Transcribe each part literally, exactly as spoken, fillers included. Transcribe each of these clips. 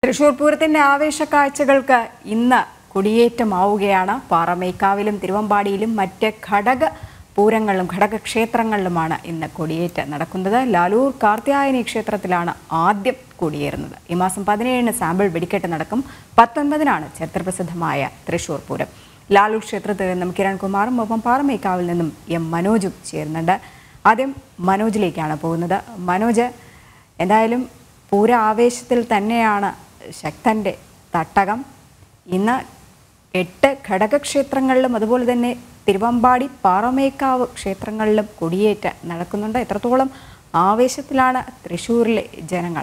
തൃശൂർ പൂരത്തിന്റെ ആവേശ കാഴ്ചകൾക്ക് ഇന്ന് കൊടിയേറ്റമാവുകയാണ്. പാറമേക്കാവിലും തിരുവമ്പാടിയിലും മറ്റ് ഘടക പൂരങ്ങളിലും ഘടകക്ഷേത്രങ്ങളിലുമാണ് ഇന്ന് കൊടിയേറ്റ് നടക്കുന്നത്. ലാലൂർ കാർത്യായനി ക്ഷേത്രത്തിലാണ് ആദ്യം കൊടിയേറുന്നത്. ഈ മാസം പതിനേഴിന് സാമ്പിൾ വെടിക്കെട്ട് നടക്കും. പത്തൊൻപതിനാണ് ചരിത്രപ്രസിദ്ധമായ തൃശൂർ പൂരം. ലാലൂർ ക്ഷേത്രത്തിൽ നിന്നും കിരൺകുമാറും ഒപ്പം പാറമേക്കാവിൽ നിന്നും എം മനോജും ചേരുന്നുണ്ട്. ആദ്യം മനോജിലേക്കാണ് പോകുന്നത്. മനോജ്, എന്തായാലും പൂര ആവേശത്തിൽ തന്നെയാണ് ശക്തൻ്റെ തട്ടകം. ഇന്ന് എട്ട് ഘടകക്ഷേത്രങ്ങളിലും അതുപോലെ തന്നെ തിരുവമ്പാടി പാറമേക്കാവ് ക്ഷേത്രങ്ങളിലും കൊടിയേറ്റ് നടക്കുന്നുണ്ട്. എത്രത്തോളം ആവേശത്തിലാണ് തൃശ്ശൂരിലെ ജനങ്ങൾ?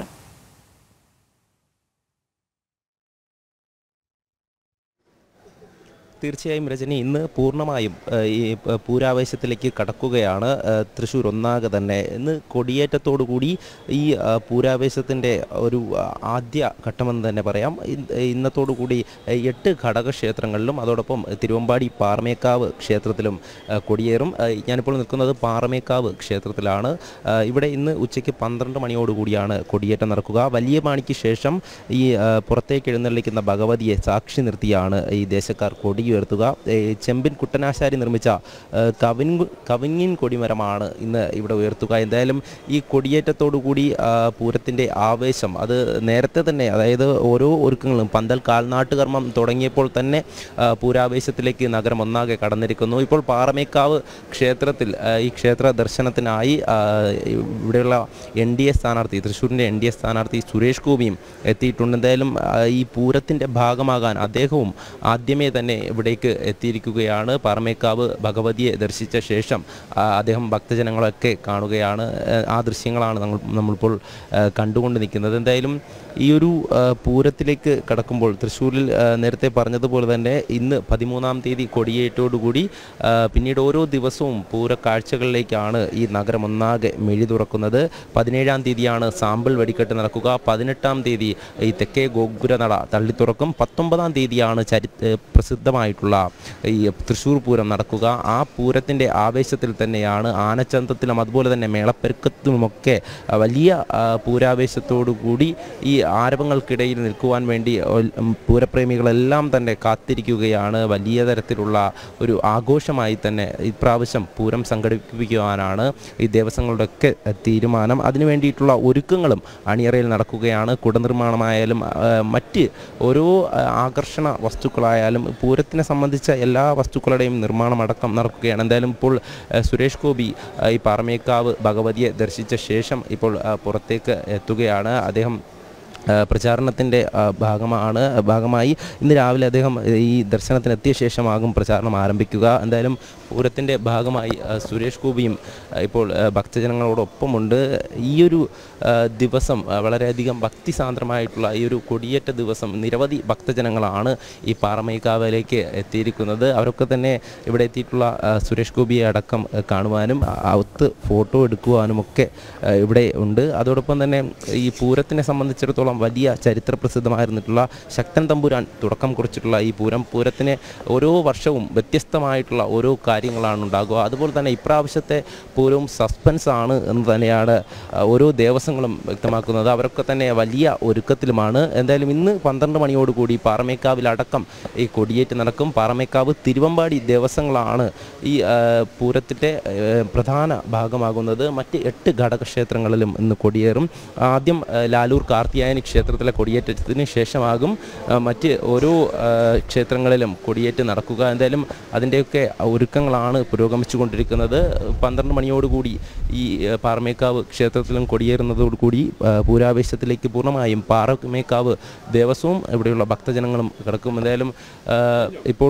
തീർച്ചയായും രജനി, ഇന്ന് പൂർണ്ണമായും ഈ പൂരാവേശത്തിലേക്ക് കടക്കുകയാണ് തൃശ്ശൂർ ഒന്നാകെ തന്നെ. ഇന്ന് കൊടിയേറ്റത്തോടുകൂടി ഈ പൂരാവേശത്തിൻ്റെ ഒരു ആദ്യ ഘട്ടമെന്ന് തന്നെ പറയാം. ഇന്നത്തോടുകൂടി എട്ട് ഘടകക്ഷേത്രങ്ങളിലും അതോടൊപ്പം തിരുവമ്പാടി പാറമേക്കാവ് ക്ഷേത്രത്തിലും കൊടിയേറും. ഞാനിപ്പോൾ നിൽക്കുന്നത് പാറമേക്കാവ് ക്ഷേത്രത്തിലാണ്. ഇവിടെ ഇന്ന് ഉച്ചയ്ക്ക് പന്ത്രണ്ട് മണിയോടുകൂടിയാണ് കൊടിയേറ്റം നടക്കുക. വലിയ മാണിക്ക് ശേഷം ഈ പുറത്തേക്ക് എഴുന്നള്ളിക്കുന്ന ഭഗവതിയെ സാക്ഷി നിർത്തിയാണ് ഈ ദേശക്കാർ കൊടി ഉയർത്തുക. ചെമ്പിൻ കുട്ടനാശാരി നിർമ്മിച്ച കവിൻ കവിങ്ങിൻ കൊടിമരമാണ് ഇന്ന് ഇവിടെ ഉയർത്തുക. എന്തായാലും ഈ കൊടിയേറ്റത്തോടുകൂടി പൂരത്തിൻ്റെ ആവേശം അത് നേരത്തെ തന്നെ, അതായത് ഓരോ ഒരുക്കങ്ങളും പന്തൽ കാൽനാട്ടുകർമ്മം തുടങ്ങിയപ്പോൾ തന്നെ പൂരാവേശത്തിലേക്ക് നഗരം ഒന്നാകെ കടന്നിരിക്കുന്നു. ഇപ്പോൾ പാറമേക്കാവ് ക്ഷേത്രത്തിൽ ഈ ക്ഷേത്ര ദർശനത്തിനായി ഇവിടെയുള്ള എൻ ഡി എ സ്ഥാനാർത്ഥി തൃശ്ശൂരിൻ്റെ എൻ ഡി എ സ്ഥാനാർത്ഥി സുരേഷ് ഗോപിയും എത്തിയിട്ടുണ്ട്. എന്തായാലും ഈ പൂരത്തിൻ്റെ ഭാഗമാകാൻ അദ്ദേഹവും ആദ്യമേ തന്നെ ഇവിടേക്ക് എത്തിയിരിക്കുകയാണ്. പാറമേക്കാവ് ഭഗവതിയെ ദർശിച്ച ശേഷം അദ്ദേഹം ഭക്തജനങ്ങളൊക്കെ കാണുകയാണ്. ആ ദൃശ്യങ്ങളാണ് നമ്മൾ നമ്മളിപ്പോൾ കണ്ടുകൊണ്ട് നിൽക്കുന്നത്. എന്തായാലും ഈ ഒരു പൂരത്തിലേക്ക് കടക്കുമ്പോൾ തൃശ്ശൂരിൽ നേരത്തെ പറഞ്ഞതുപോലെ തന്നെ ഇന്ന് പതിമൂന്നാം തീയതി കൊടിയേറ്റോടുകൂടി പിന്നീട് ഓരോ ദിവസവും പൂരക്കാഴ്ചകളിലേക്കാണ് ഈ നഗരം ഒന്നാകെ മെഴി തുറക്കുന്നത്. പതിനേഴാം തീയതിയാണ് സാമ്പിൾ വെടിക്കെട്ട് നടക്കുക. പതിനെട്ടാം തീയതി ഈ തെക്കേ ഗോപുരനട തള്ളിത്തുറക്കും. പത്തൊമ്പതാം തീയതിയാണ് ചരി പ്രസിദ്ധമായിട്ടുള്ള ഈ തൃശ്ശൂർ പൂരം നടക്കുക. ആ പൂരത്തിൻ്റെ ആവേശത്തിൽ തന്നെയാണ് ആനച്ചന്തത്തിലും അതുപോലെ തന്നെ മേളപ്പെരുക്കത്തിലുമൊക്കെ വലിയ പൂരാവേശത്തോടു കൂടി ഈ ആരവങ്ങൾക്കിടയിൽ നിൽക്കുവാൻ വേണ്ടി പൂരപ്രേമികളെല്ലാം തന്നെ കാത്തിരിക്കുകയാണ്. വലിയ തരത്തിലുള്ള ഒരു ആഘോഷമായി തന്നെ ഇപ്രാവശ്യം പൂരം സംഘടിപ്പിക്കുവാനാണ് ഈ ദേവസ്വങ്ങളുടെയൊക്കെ തീരുമാനം. അതിനു വേണ്ടിയിട്ടുള്ള ഒരുക്കങ്ങളും അണിയറയിൽ നടക്കുകയാണ്. കുടനിർമ്മാണമായാലും മറ്റ് ഓരോ ആകർഷണ വസ്തുക്കളായാലും പൂരത്തിനെ സംബന്ധിച്ച എല്ലാ വസ്തുക്കളുടെയും നിർമ്മാണം അടക്കം നടക്കുകയാണ്. എന്തായാലും ഇപ്പോൾ സുരേഷ് ഗോപി ഈ പാറമേക്കാവ് ഭഗവതിയെ ദർശിച്ച ശേഷം ഇപ്പോൾ പുറത്തേക്ക് എത്തുകയാണ്. അദ്ദേഹം പ്രചാരണത്തിൻ്റെ ഭാഗമാണ് ഭാഗമായി ഇന്ന് രാവിലെ അദ്ദേഹം ഈ ദർശനത്തിനെത്തിയ ശേഷമാകും പ്രചാരണം ആരംഭിക്കുക. എന്തായാലും പൂരത്തിൻ്റെ ഭാഗമായി സുരേഷ് ഗോപിയും ഇപ്പോൾ ഭക്തജനങ്ങളോടൊപ്പമുണ്ട്. ഈയൊരു ദിവസം വളരെയധികം ഭക്തിസാന്ദ്രമായിട്ടുള്ള ഈ ഒരു കൊടിയേറ്റ ദിവസം നിരവധി ഭക്തജനങ്ങളാണ് ഈ പാറമേക്കാവിലേക്ക് എത്തിയിരിക്കുന്നത്. അവരൊക്കെ തന്നെ ഇവിടെ എത്തിയിട്ടുള്ള സുരേഷ് ഗോപിയെ അടക്കം കാണുവാനും ഒത്ത് ഫോട്ടോ എടുക്കുവാനുമൊക്കെ ഇവിടെ ഉണ്ട്. അതോടൊപ്പം തന്നെ ഈ പൂരത്തിനെ സംബന്ധിച്ചിടത്തോളം വലിയ ചരിത്ര പ്രസിദ്ധമായിരുന്നിട്ടുള്ള ശക്തൻ തമ്പുരാൻ തുടക്കം കുറിച്ചിട്ടുള്ള ഈ പൂരം പൂരത്തിന് ഓരോ വർഷവും വ്യത്യസ്തമായിട്ടുള്ള ഓരോ കാര്യങ്ങളാണ് ഉണ്ടാകുക. അതുപോലെ തന്നെ ഇപ്രാവശ്യത്തെ പൂരവും സസ്പെൻസ് ആണ് എന്ന് തന്നെയാണ് ഓരോ ദേവസ്വങ്ങളും വ്യക്തമാക്കുന്നത്. അവരൊക്കെ തന്നെ വലിയ ഒരുക്കത്തിലുമാണ്. എന്തായാലും ഇന്ന് പന്ത്രണ്ട് മണിയോടുകൂടി പാറമേക്കാവിലടക്കം ഈ കൊടിയേറ്റ് നടക്കും. പാറമേക്കാവ് തിരുവമ്പാടി ദേവസ്വങ്ങളാണ് ഈ പൂരത്തിൻ്റെ പ്രധാന ഭാഗമാകുന്നത്. മറ്റ് എട്ട് ഘടകക്ഷേത്രങ്ങളിലും ഇന്ന് കൊടിയേറും. ആദ്യം ലാലൂർ കാർത്യായനി ക്ഷേത്രത്തിലെ കൊടിയേറ്റത്തിന് ശേഷമാകും മറ്റ് ഓരോ ക്ഷേത്രങ്ങളിലും കൊടിയേറ്റ് നടക്കുക. എന്തായാലും അതിൻ്റെയൊക്കെ ഒരുക്കങ്ങളാണ് പുരോഗമിച്ചുകൊണ്ടിരിക്കുന്നത്. പന്ത്രണ്ട് മണിയോടുകൂടി ഈ പാറമേക്കാവ് ക്ഷേത്രത്തിലും കൊടിയേറുന്നതോടുകൂടി പൂരാവേശത്തിലേക്ക് പൂർണ്ണമായും പാറമേക്കാവ് ദേവസ്വവും ഇവിടെയുള്ള ഭക്തജനങ്ങളും കിടക്കും. എന്തായാലും ഇപ്പോൾ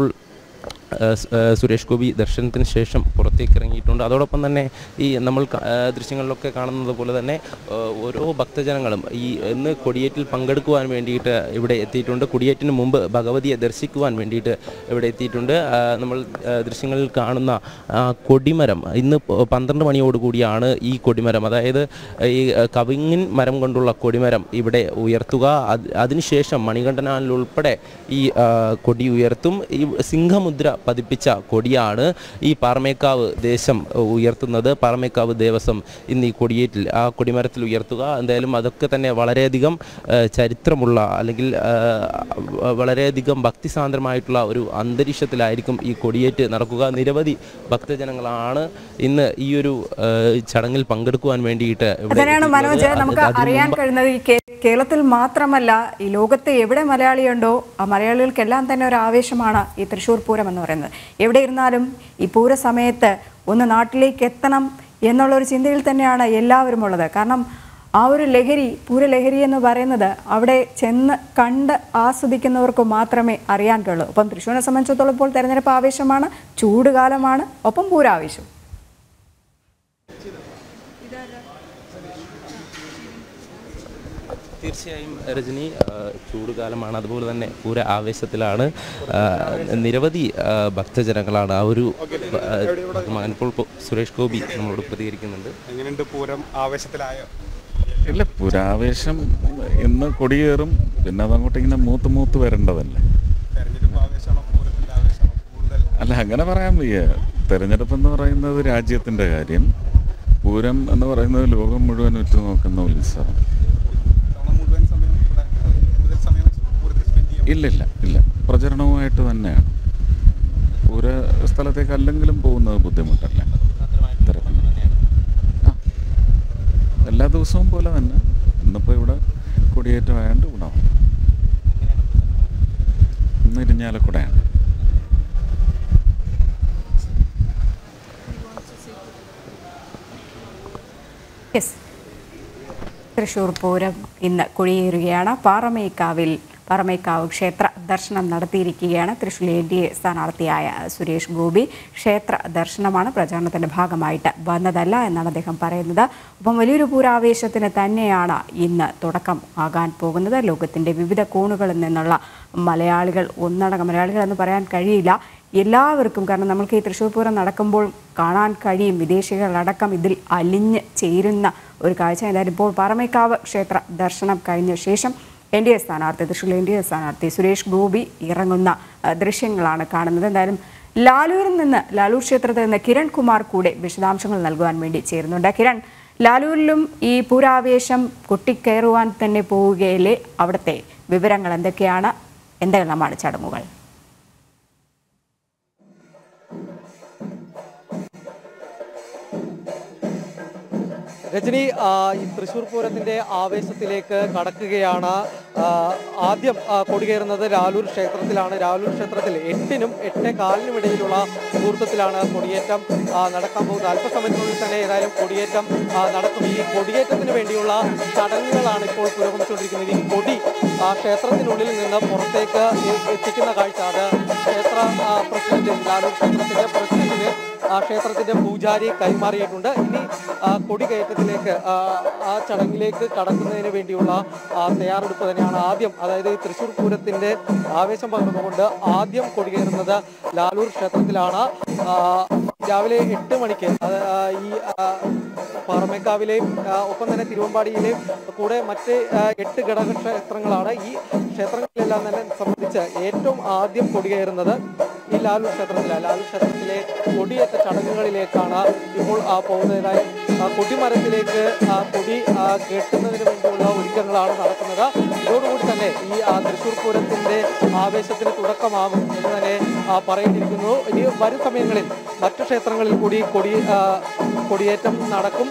സുരേഷ് ഗോപി ദർശനത്തിന് ശേഷം പുറത്തേക്ക് ഇറങ്ങിയിട്ടുണ്ട്. അതോടൊപ്പം തന്നെ ഈ നമ്മൾ ദൃശ്യങ്ങളിലൊക്കെ കാണുന്നത് പോലെ തന്നെ ഓരോ ഭക്തജനങ്ങളും ഈ ഇന്ന് കൊടിയേറ്റിൽ പങ്കെടുക്കുവാൻ വേണ്ടിയിട്ട് ഇവിടെ എത്തിയിട്ടുണ്ട്. കൊടിയേറ്റിന് മുമ്പ് ഭഗവതിയെ ദർശിക്കുവാൻ വേണ്ടിയിട്ട് ഇവിടെ എത്തിയിട്ടുണ്ട്. നമ്മൾ ദൃശ്യങ്ങളിൽ കാണുന്ന കൊടിമരം ഇന്ന് പന്ത്രണ്ട് മണിയോടുകൂടിയാണ് ഈ കൊടിമരം, അതായത് ഈ കവിങ്ങിൻ മരം കൊണ്ടുള്ള കൊടിമരം ഇവിടെ ഉയർത്തുക. അതിനുശേഷം മണികണ്ഠനാലിൽ ഉൾപ്പെടെ ഈ കൊടി ഉയർത്തും. ഈ സിംഹമുദ്ര പതിപ്പിച്ച കൊടിയാണ് ഈ പാറമേക്കാവ് ദേശം ഉയർത്തുന്നത്. പാറമേക്കാവ് ദേവസ്വം ഇന്ന് ഈ കൊടിയേറ്റിൽ ആ കൊടിമരത്തിൽ ഉയർത്തുക. എന്തായാലും അതൊക്കെ തന്നെ വളരെയധികം ചരിത്രമുള്ള അല്ലെങ്കിൽ വളരെയധികം ഭക്തിസാന്ദ്രമായിട്ടുള്ള ഒരു അന്തരീക്ഷത്തിലായിരിക്കും ഈ കൊടിയേറ്റ് നടക്കുക. നിരവധി ഭക്തജനങ്ങളാണ് ഇന്ന് ഈ ഒരു ചടങ്ങിൽ പങ്കെടുക്കുവാൻ വേണ്ടിയിട്ട് തന്നെയാണ് മനോജ് നമുക്ക് അറിയാൻ കഴിയുന്നത്. ഈ കേരളത്തിൽ മാത്രമല്ല, ഈ ലോകത്ത് എവിടെ മലയാളിയുണ്ടോ ആ മലയാളികൾക്കെല്ലാം തന്നെ ഒരു ആവേശമാണ് ഈ തൃശ്ശൂർ പൂരം എന്ന് പറയുന്നത്. എവിടെ ഇരുന്നാലും ഈ പൂര സമയത്ത് ഒന്ന് നാട്ടിലേക്ക് എത്തണം എന്നുള്ളൊരു ചിന്തയിൽ തന്നെയാണ് എല്ലാവരും ഉള്ളത്. കാരണം ആ ഒരു ലഹരി, പൂരലഹരി എന്ന് പറയുന്നത് അവിടെ ചെന്ന് കണ്ട് ആസ്വദിക്കുന്നവർക്ക് മാത്രമേ അറിയാൻ കഴിയൂ. ഒപ്പം തൃശ്ശൂരിനെ സംബന്ധിച്ചിടത്തോളം ഇപ്പോൾ തെരഞ്ഞെടുപ്പ് ആവേശമാണ്, ചൂടുകാലമാണ്, ഒപ്പം പൂരാവേശം. തീർച്ചയായും രജനി, ചൂടുകാലമാണ്, അതുപോലെ തന്നെ പൂര ആവേശത്തിലാണ്. നിരവധി ഭക്തജനങ്ങളാണ്. ആ ഒരു ഇപ്പോൾ സുരേഷ് ഗോപി നമ്മളോട് പ്രതികരിക്കുന്നുണ്ട്. എങ്ങനെയുണ്ട് പൂരം? ആവേശത്തിലായോ? ഇല്ല, പുരാവേശം ഇന്ന് കൊടിയേറും, പിന്നെ അതങ്ങോട്ട് ഇങ്ങനെ മൂത്ത് മൂത്ത് വരേണ്ടതല്ലേ. അല്ല, അങ്ങനെ പറയാൻ വയ്യ. തെരഞ്ഞെടുപ്പ് എന്ന് പറയുന്നത് രാജ്യത്തിൻ്റെ കാര്യം, പൂരം എന്ന് പറയുന്നത് ലോകം മുഴുവൻ ഉറ്റുനോക്കുന്ന ഉത്സവം. ഇല്ലില്ല ഇല്ല പ്രചരണവുമായിട്ട് തന്നെയാണ്. പൂര സ്ഥലത്തേക്ക് അല്ലെങ്കിലും പോകുന്നത് ബുദ്ധിമുട്ടല്ല. ആ, എല്ലാ ദിവസവും പോലെ തന്നെ ഇന്നിപ്പോൾ ഇവിടെ കൊടിയേറ്റമായതുകൊണ്ട് ഗുണം. ഇന്ന് ഇരിഞ്ഞാലക്കുടയാണ്. തൃശ്ശൂർ പൂരം ഇന്ന് കൊടിയേറുകയാണ്. പാറമേക്കാവിൽ പാറമേക്കാവ് ക്ഷേത്ര ദർശനം നടത്തിയിരിക്കുകയാണ് തൃശ്ശൂർ എൻ ഡി എ സ്ഥാനാർത്ഥിയായ സുരേഷ് ഗോപി. ക്ഷേത്ര ദർശനമാണ്, പ്രചാരണത്തിൻ്റെ ഭാഗമായിട്ട് വന്നതല്ല എന്നാണ് അദ്ദേഹം പറയുന്നത്. അപ്പം വലിയൊരു പൂരാവേശത്തിന് തന്നെയാണ് ഇന്ന് തുടക്കം ആകാൻ പോകുന്നത്. ലോകത്തിൻ്റെ വിവിധ കോണുകളിൽ നിന്നുള്ള മലയാളികൾ ഒന്നടങ്കം, മലയാളികൾ എന്ന് പറയാൻ കഴിയില്ല, എല്ലാവർക്കും, കാരണം നമുക്ക് ഈ തൃശ്ശൂർ പൂരം നടക്കുമ്പോൾ കാണാൻ കഴിയും വിദേശികളടക്കം ഇതിൽ അലിഞ്ഞ് ചേരുന്ന ഒരു കാഴ്ച. എന്തായാലും ഇപ്പോൾ പാറമേക്കാവ് ക്ഷേത്ര ദർശനം കഴിഞ്ഞ ശേഷം എൻ ഡി എ സ്ഥാനാർത്ഥി തൃശ്ശൂർ എൻ ഡി എ സ്ഥാനാർത്ഥി സുരേഷ് ഗോപി ഇറങ്ങുന്ന ദൃശ്യങ്ങളാണ് കാണുന്നത്. എന്തായാലും ലാലൂരിൽ നിന്ന്, ലാലൂർ ക്ഷേത്രത്തിൽ നിന്ന് കിരൺ കുമാർ കൂടെ വിശദാംശങ്ങൾ നൽകുവാൻ വേണ്ടി ചേരുന്നുണ്ട്. കിരൺ, ലാലൂരിലും ഈ പൂരാവേശം കൊട്ടിക്കയറുവാൻ തന്നെ പോവുകയിലെ അവിടുത്തെ വിവരങ്ങൾ എന്തൊക്കെയാണ്? എന്തെല്ലാമാണ് ചടങ്ങുകൾ? രജനി, ഈ തൃശ്ശൂർ പൂരത്തിൻ്റെ ആവേശത്തിലേക്ക് കടക്കുകയാണ്. ആദ്യം കൊടികയറുന്നത് ലാലൂർ ക്ഷേത്രത്തിലാണ്. ലാലൂർ ക്ഷേത്രത്തിൽ എട്ടിനും എട്ടേ കാലിനും ഇടയിലുള്ള മുഹൂർത്തത്തിലാണ് കൊടിയേറ്റം നടക്കാൻ പോകുന്നത്. അല്പസമയത്തിനുള്ളിൽ തന്നെ ഏതായാലും കൊടിയേറ്റം നടക്കും. ഈ കൊടിയേറ്റത്തിന് വേണ്ടിയുള്ള ചടങ്ങുകളാണ് ഇപ്പോൾ പുരോഗമിച്ചുകൊണ്ടിരിക്കുന്നത്. ഈ കൊടി ക്ഷേത്രത്തിനുള്ളിൽ നിന്ന് പുറത്തേക്ക് എത്തിക്കുന്ന കാഴ്ച അത് ക്ഷേത്ര പ്രസിഡന്റ്, ലാലൂർ ക്ഷേത്രത്തിൻ്റെ പ്രസിഡന്റിന് ക്ഷേത്രത്തിന്റെ പൂജാരി കൈമാറിയിട്ടുണ്ട്. ഇനി കൊടികയറ്റത്തിലേക്ക്, ആ ചടങ്ങിലേക്ക് കടക്കുന്നതിന് വേണ്ടിയുള്ള തയ്യാറെടുപ്പ് തന്നെയാണ് ആദ്യം. അതായത് ഈ തൃശ്ശൂർ പൂരത്തിന്റെ ആവേശം പകർന്നുകൊണ്ട് ആദ്യം കൊടികയറുന്നത് ലാലൂർ ക്ഷേത്രത്തിലാണ്. രാവിലെ എട്ട് മണിക്ക് ഈ പാറമേക്കാവിലെയും ഒപ്പം തന്നെ തിരുവമ്പാടിയിലെയും കൂടെ മറ്റ് എട്ട് ഘടക ക്ഷേത്രങ്ങളാണ്. ഈ ക്ഷേത്രങ്ങളിലെല്ലാം തന്നെ സംബന്ധിച്ച് ഏറ്റവും ആദ്യം കൊടികയറുന്നത് ഈ ലാലൂർ ക്ഷേത്രത്തിലാണ്. ലാലൂർ ക്ഷേത്രത്തിലെ കൊടിയേറ്റ ചടങ്ങുകളിലേക്കാണ് ഇപ്പോൾ പോകുന്നതായി. കൊടിമരത്തിലേക്ക് കൊടി കെട്ടുന്നതിന് വേണ്ടിയുള്ള ഒരുക്കങ്ങളാണ് നടക്കുന്നത്. ഇതോടുകൂടി തന്നെ ഈ തൃശ്ശൂർ പൂരത്തിന്റെ ആവേശത്തിന് തുടക്കമാകും എന്ന് തന്നെ പറയേണ്ടിയിരിക്കുന്നു. ഇനി വരും സമയങ്ങളിൽ മറ്റു ക്ഷേത്രങ്ങളിൽ കൂടി കൊടി കൊടിയേറ്റം നടക്കും.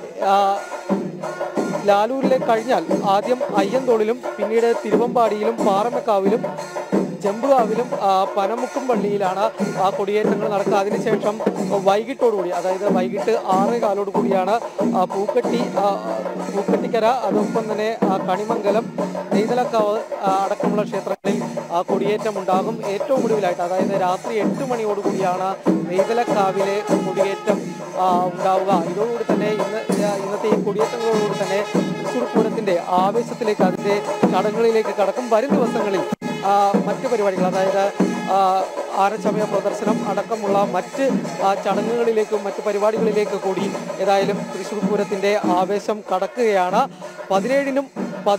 ലാലൂരിലെ കഴിഞ്ഞാൽ ആദ്യം അയ്യന്തോളിലും പിന്നീട് തിരുവമ്പാടിയിലും പാറമേക്കാവിലും ചെമ്പുകാവിലും പനമുക്കും പള്ളിയിലാണ് ആ കൊടിയേറ്റങ്ങൾ നടക്കുക. അതിനുശേഷം വൈകിട്ടോടുകൂടി, അതായത് വൈകിട്ട് ആറേ കാലോട് കൂടിയാണ് പൂക്കട്ടി പൂക്കട്ടിക്കര, അതൊപ്പം തന്നെ കണിമംഗലം, നെയ്തലക്കാവ് അടക്കമുള്ള ക്ഷേത്രങ്ങളിൽ കൊടിയേറ്റം ഉണ്ടാകും. ഏറ്റവും ഒടുവിലായിട്ട്, അതായത് രാത്രി എട്ട് മണിയോടുകൂടിയാണ് നെയ്തലക്കാവിലെ കൊടിയേറ്റം ഉണ്ടാവുക. ഇതോടുകൂടി തന്നെ ഇന്ന് ഇന്നത്തെ ഈ കൊടിയേറ്റങ്ങളോടുകൂടി തന്നെ തൃശ്ശൂർ പൂരത്തിന്റെ ആവേശത്തിലേക്ക്, അതിന്റെ ചടങ്ങുകളിലേക്ക് കടക്കും. വരും ദിവസങ്ങളിൽ മറ്റ് പരിപാടികൾ, അതായത് ആനച്ചമയ പ്രദർശനം അടക്കമുള്ള മറ്റ് ചടങ്ങുകളിലേക്കും മറ്റ് പരിപാടികളിലേക്ക് കൂടി ഏതായാലും തൃശ്ശൂർ പൂരത്തിന്റെ ആവേശം കടക്കുകയാണ്. പതിനേഴിനും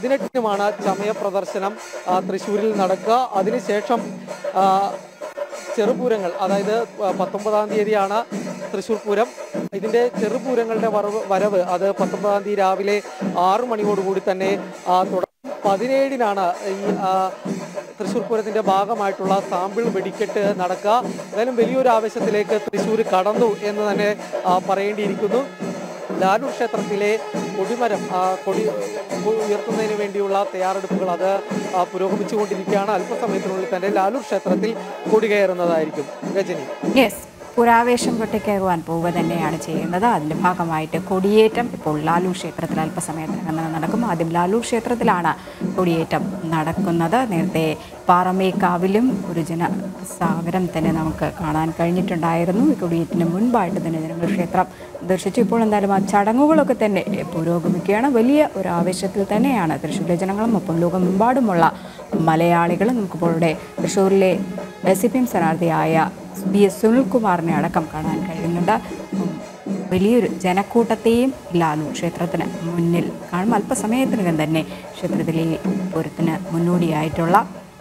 പതിനെട്ടിനുമാണ് ചമയ പ്രദർശനം തൃശ്ശൂരിൽ നടക്കുക. അതിനുശേഷം ചെറുപൂരങ്ങൾ, അതായത് പത്തൊമ്പതാം തീയതിയാണ് തൃശ്ശൂർ പൂരം. ഇതിൻ്റെ ചെറുപൂരങ്ങളുടെ വരവ് വരവ് അത് പത്തൊമ്പതാം തീയതി രാവിലെ ആറു മണിയോടുകൂടി തന്നെ തുടങ്ങും. പതിനേഴിനാണ് ഈ തൃശ്ശൂർ പൂരത്തിൻ്റെ ഭാഗമായിട്ടുള്ള സാമ്പിൾ വെടിക്കെട്ട് നടക്കുക. എന്തായാലും വലിയൊരു ആവേശത്തിലേക്ക് തൃശ്ശൂർ കടന്നു എന്ന് തന്നെ പറയേണ്ടിയിരിക്കുന്നു. ലാലൂർ ക്ഷേത്രത്തിലെ കൊടിമരം കൊടി ഉയർത്തുന്നതിന് വേണ്ടിയുള്ള തയ്യാറെടുപ്പുകൾ അത് പുരോഗമിച്ചുകൊണ്ടിരിക്കുകയാണ്. അല്പസമയത്തിനുള്ളിൽ തന്നെ ലാലൂർ ക്ഷേത്രത്തിൽ കൊടി കയറുന്നതായിരിക്കും. രജനി, യെസ്, പുരാവേശം കൊട്ടിക്കയറുവാൻ പോവുക തന്നെയാണ് ചെയ്യുന്നത്. അതിൻ്റെ ഭാഗമായിട്ട് കൊടിയേറ്റം ഇപ്പോൾ ലാലൂർ ക്ഷേത്രത്തിൽ അല്പസമയത്തിനകം നടക്കും. ആദ്യം ലാലൂർ ക്ഷേത്രത്തിലാണ് കൊടിയേറ്റം നടക്കുന്നത്. നേരത്തെ പാറമേക്കാവിലും ഒരു ജനസാഗരം തന്നെ നമുക്ക് കാണാൻ കഴിഞ്ഞിട്ടുണ്ടായിരുന്നു. ഈ കൊടിയേറ്റിന് മുൻപായിട്ട് തന്നെ ജനങ്ങൾ ക്ഷേത്രം ദർശിച്ചു. ഇപ്പോൾ എന്തായാലും ആ ചടങ്ങുകളൊക്കെ തന്നെ പുരോഗമിക്കുകയാണ്. വലിയ ഒരു ആവേശത്തിൽ തന്നെയാണ് തൃശ്ശൂരിലെ ജനങ്ങളും ഒപ്പം ലോകമെമ്പാടുമുള്ള മലയാളികളും. നമുക്കിപ്പോൾ ഇവിടെ തൃശ്ശൂരിലെ സി പി എം സ്ഥാനാർത്ഥിയായ ബി എസ് സുനിൽകുമാറിനെ അടക്കം കാണാൻ കഴിയുന്നുണ്ട്. വലിയൊരു ജനക്കൂട്ടത്തെയും ലാലൂർ ക്ഷേത്രത്തിന് മുന്നിൽ കാണും. അല്പസമയത്തിനകം തന്നെ ക്ഷേത്രത്തിലെ പൂരത്തിന് മുന്നോടിയായിട്ടുള്ള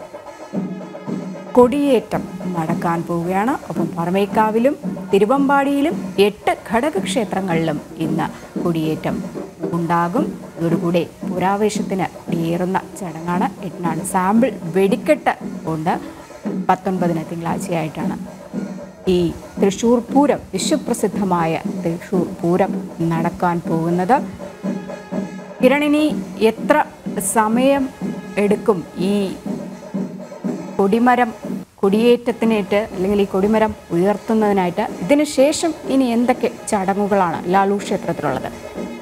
കൊടിയേറ്റം നടക്കാൻ പോവുകയാണ്. ഒപ്പം പാറമേക്കാവിലും തിരുവമ്പാടിയിലും എട്ട് ഘടകക്ഷേത്രങ്ങളിലും ഇന്ന് കൊടിയേറ്റം ഉണ്ടാകും. ഇതോടുകൂടി പുരാവേശത്തിന് കൊടിയേറുന്ന ചടങ്ങാണ്. എട്ടിനാണ് സാമ്പിൾ വെടിക്കെട്ട് ഉണ്ട്. പത്തൊൻപതിന് തിങ്കളാഴ്ചയായിട്ടാണ് ഈ തൃശ്ശൂർ പൂരം, വിശ്വപ്രസിദ്ധമായ തൃശ്ശൂർ പൂരം നടക്കാൻ പോകുന്നത്. കിരണിനി, എത്ര സമയം എടുക്കും ഈ കൊടിമരം കൊടിയേറ്റത്തിനായിട്ട് അല്ലെങ്കിൽ ഈ കൊടിമരം ഉയർത്തുന്നതിനായിട്ട്? ഇതിനു ശേഷം ഇനി എന്തൊക്കെ ചടങ്ങുകളാണ് ലാലൂർ ക്ഷേത്രത്തിലുള്ളത്?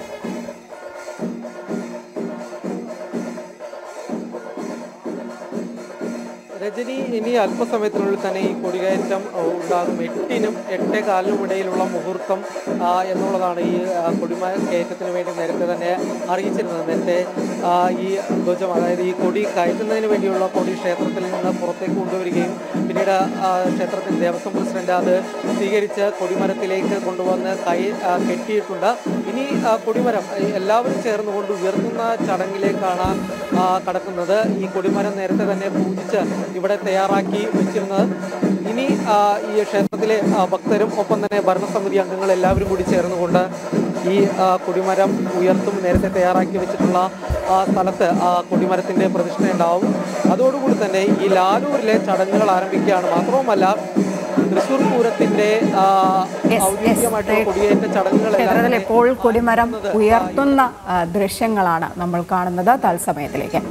രജനി, ഇനി അല്പസമയത്തിനുള്ളിൽ തന്നെ ഈ കൊടികയറ്റം ഉണ്ടാകും. എട്ടിനും എട്ടേ കാലിനും ഇടയിലുള്ള മുഹൂർത്തം എന്നുള്ളതാണ് ഈ കൊടിമ കയറ്റത്തിന് വേണ്ടി നേരത്തെ തന്നെ അറിയിച്ചിരുന്നത്. നേരത്തെ ഈ ധ്വജം, അതായത് ഈ കൊടി കയറ്റുന്നതിന് വേണ്ടിയുള്ള കൊടി ക്ഷേത്രത്തിൽ നിന്ന് പുറത്തേക്ക് കൊണ്ടുവരികയും പിന്നീട് ക്ഷേത്രത്തിൻ്റെ ദേവസ്വം പ്രസിഡന്റ് അത് സ്വീകരിച്ച് കൊടിമരത്തിലേക്ക് കൊണ്ടുവന്ന് കൈ കെട്ടിയിട്ടുണ്ട്. ഇനി കൊടിമരം എല്ലാവരും ചേർന്നുകൊണ്ട് ഉയർത്തുന്ന ചടങ്ങിലേക്കാണ് കടക്കുന്നത്. ഈ കൊടിമരം നേരത്തെ തന്നെ പൂജിച്ച് ഇവിടെ തയ്യാറാക്കി വെച്ചിരുന്നത്. ഇനി ഈ ക്ഷേത്രത്തിലെ ഭക്തരും ഒപ്പം തന്നെ ഭരണസമിതി അംഗങ്ങൾ എല്ലാവരും കൂടി ചേർന്നുകൊണ്ട് ഈ കൊടിമരം ഉയർത്തും. നേരത്തെ തയ്യാറാക്കി വെച്ചിട്ടുള്ള സ്ഥലത്ത് കൊടിമരത്തിൻ്റെ പ്രതിഷ്ഠ ഉണ്ടാവും. അതോടുകൂടി തന്നെ ഈ ലാലൂരിലെ ചടങ്ങുകൾ ആരംഭിക്കുകയാണ്. മാത്രവുമല്ല, തൃശ്ശൂർ പൂരത്തിന്റെ ഔദ്യോഗികമായിട്ടുള്ള കൊടിയേറ്റ ചടങ്ങുകൾ ഇപ്പോൾ കൊടിമരം ഉയർത്തുന്ന ദൃശ്യങ്ങളാണ് നമ്മൾ കാണുന്നത്. തത്സമയത്തിലേക്ക്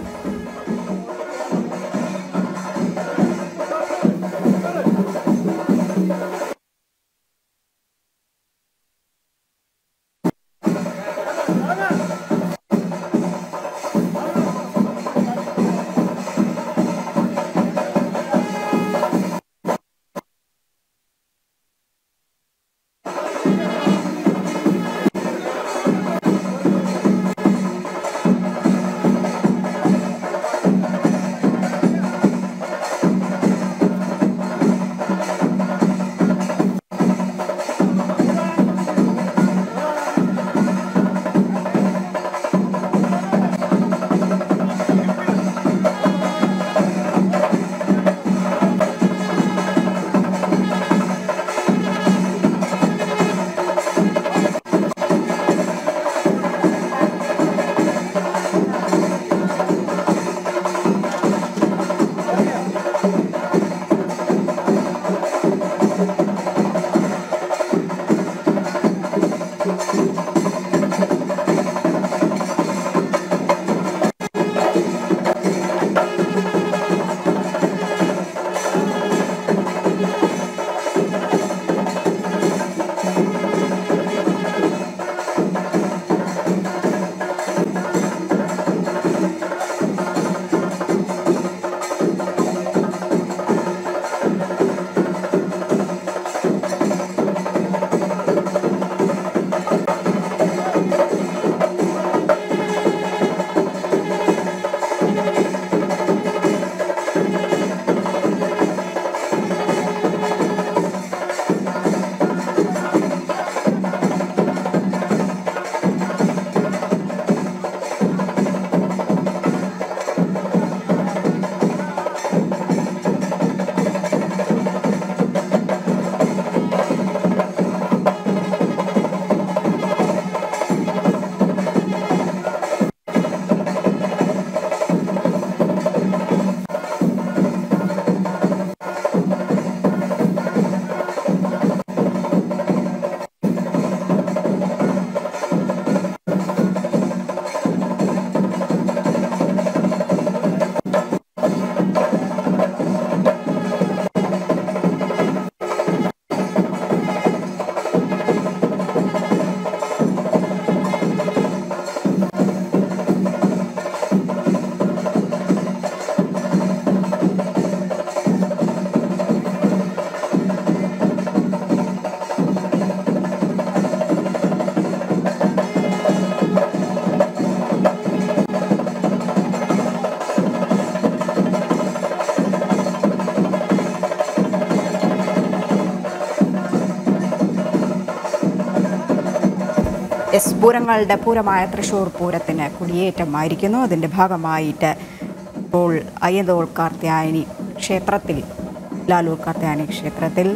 എസ് പൂരങ്ങളുടെ പൂരമായ തൃശ്ശൂർ പൂരത്തിന് കൊടിയേറ്റമായിരിക്കുന്നു. അതിൻ്റെ ഭാഗമായിട്ട് ഇപ്പോൾ അയ്യന്തോൾ കാർത്യായനി ക്ഷേത്രത്തിൽ ലാലൂർ കാർത്യായനി ക്ഷേത്രത്തിൽ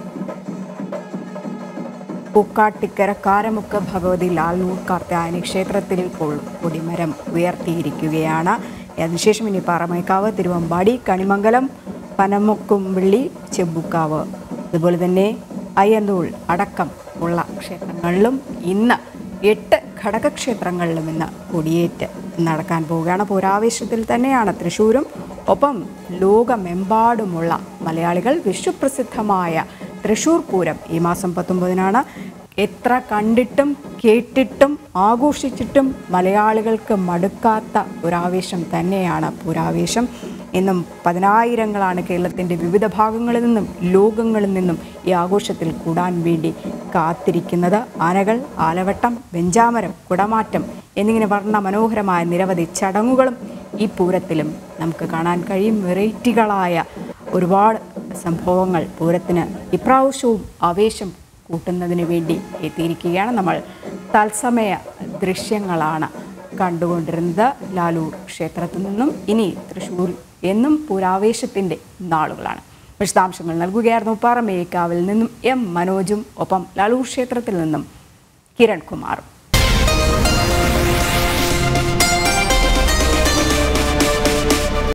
പൂക്കാട്ടിക്കര കാരമുക്ക് ഭഗവതി ലാലൂർ കാർത്യായനി ക്ഷേത്രത്തിൽ ഇപ്പോൾ കൊടിമരം ഉയർത്തിയിരിക്കുകയാണ്. അതിനുശേഷം ഇനി പാറമേക്കാവ്, തിരുവമ്പാടി, കണിമംഗലം, പനമുക്കുംവിള്ളി, ചെമ്പുക്കാവ്, അതുപോലെ തന്നെ അയ്യന്തോൾ അടക്കം ഉള്ള ക്ഷേത്രങ്ങളിലും ഇന്ന് എട്ട് ഘടകക്ഷേത്രങ്ങളിലും ഇന്ന് കൊടിയേറ്റ് നടക്കാൻ പോവുകയാണ്. പൂരാവേശത്തിൽ തന്നെയാണ് തൃശ്ശൂരും. ഒപ്പം ലോകമെമ്പാടുമുള്ള മലയാളികൾ വിശ്വപ്രസിദ്ധമായ തൃശ്ശൂർ പൂരം ഈ മാസം പത്തൊമ്പതിനാണ്. എത്ര കണ്ടിട്ടും കേട്ടിട്ടും ആഘോഷിച്ചിട്ടും മലയാളികൾക്ക് മടുക്കാത്ത ഒരാവേശം തന്നെയാണ് പൂരാവേശം. ഇന്നും പതിനായിരങ്ങളാണ് കേരളത്തിൻ്റെ വിവിധ ഭാഗങ്ങളിൽ നിന്നും ലോകങ്ങളിൽ നിന്നും ഈ ആഘോഷത്തിൽ കൂടാൻ വേണ്ടി കാത്തിരിക്കുന്നത്. ആനകൾ, ആലവട്ടം, വെഞ്ചാമരം, കുടമാറ്റം എന്നിങ്ങനെ വർണ്ണ മനോഹരമായ നിരവധി ചടങ്ങുകളും ഈ പൂരത്തിലും നമുക്ക് കാണാൻ കഴിയും. വെറൈറ്റികളായ ഒരുപാട് സംഭവങ്ങൾ പൂരത്തിന് ഇപ്രാവശ്യവും ആവേശം കൂട്ടുന്നതിന് വേണ്ടി എത്തിയിരിക്കുകയാണ്. നമ്മൾ തത്സമയ ദൃശ്യങ്ങളാണ് കണ്ടുകൊണ്ടിരുന്നത് ലാലൂർ ക്ഷേത്രത്തിൽ നിന്നും. ഇനി തൃശ്ശൂർ എന്നും പൂരാവേശത്തിൻ്റെ നാളുകളാണ്. വിശദാംശങ്ങൾ നൽകുകയായിരുന്നു പാറമേക്കാവിൽ നിന്നും എം മനോജും ഒപ്പം ലാലൂർ ക്ഷേത്രത്തിൽ നിന്നും കിരൺ കുമാറും.